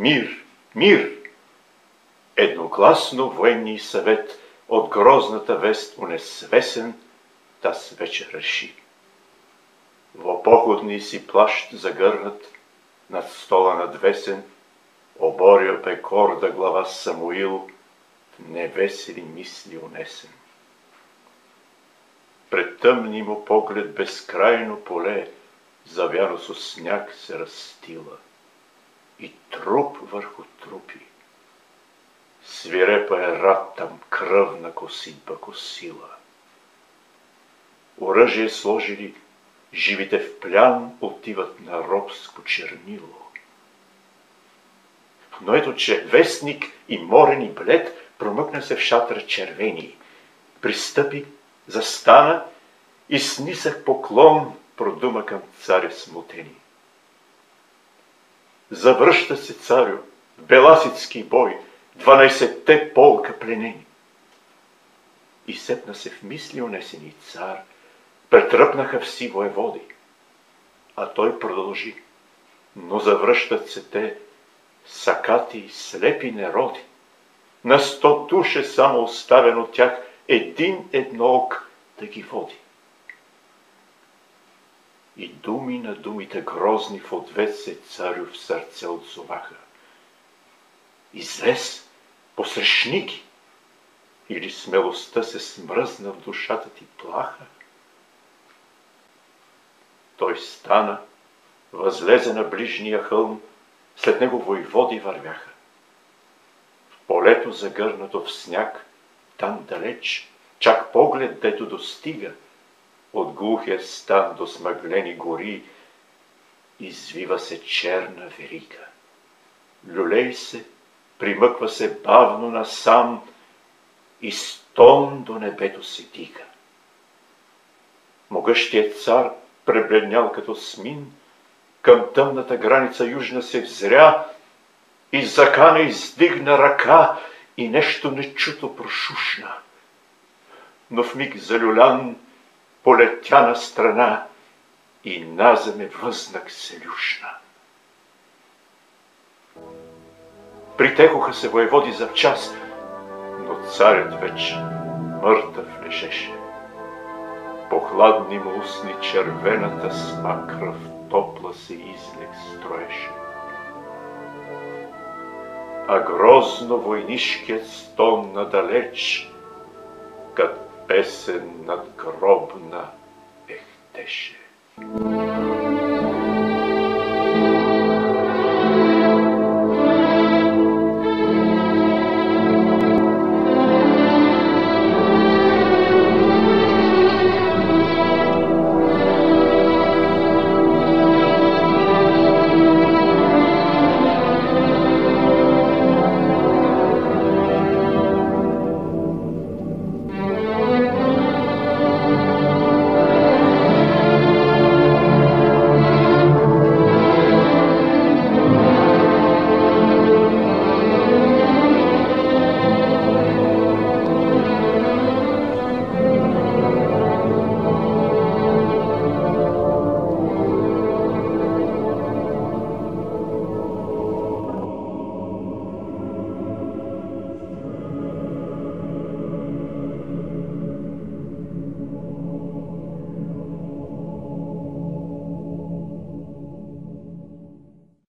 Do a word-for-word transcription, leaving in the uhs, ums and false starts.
Мир, мир! Едногласно военния съвет от грозната вест унесвесен таз вече реши. Во походни си плащ загърнат, над стола надвесен, оборил бе горда глава Самуил, в невесели мисли унесен. Пред тъмни му поглед безкрайно поле, завяно со сняг се разстила, и труп върху трупи. Свирепа е рад там кръвна коситба косила. Оръжие сложили, живите в плян отиват на робско чернило. Но ето, че вестник и морен и блед промъкна се в шатър червени, пристъпи, застана и с нисък поклон продума към царя смутени. Завръща се царю в беласицки бой, дванайсетте полка пленени. И сепна се в мисли унесени цар, претръпнаха вси воеводи. А той продължи, но завръщат се те, сакати и слепи нероди. На сто душе само оставен от тях един едноок да ги води. И думи на думите грозни в ответ се царю в сърце отзоваха. Излез, посрещни ги, или смелостта се смръзна в душата ти плаха. Той стана, възлезе на ближния хълм, след него войводи вървяха. В полето загърнато в сняг, там далеч, чак поглед дето достига, от глухия стан до смъглени гори, извива се черна верига. Люлей се, примъква се бавно насам и стон до небето се дига. Могъщият цар, пребледнял като смин, към тъмната граница южна се взря и закана издигна ръка и нещо нечуто прошушна. Но в миг залюлян полетя на страна и наземе възнак се люшна. Притекоха се воеводи за час, но царят вече мъртъв лежеше. По хладни му устни червената сма кръв топла се излег строеше. А грозно войнишкият стон надалеч, кът песен надгробна ехтеше.